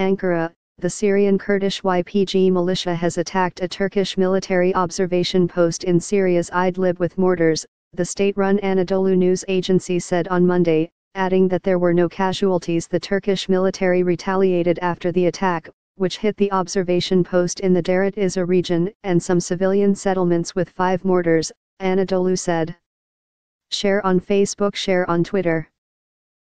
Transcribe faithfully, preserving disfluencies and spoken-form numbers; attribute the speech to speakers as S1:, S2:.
S1: Ankara, the Syrian Kurdish Y P G militia has attacked a Turkish military observation post in Syria's Idlib with mortars, the state-run Anadolu news agency said on Monday, adding that there were no casualties. The Turkish military retaliated after the attack, which hit the observation post in the Derit Izza region and some civilian settlements with five mortars, Anadolu said. Share on Facebook, share on Twitter.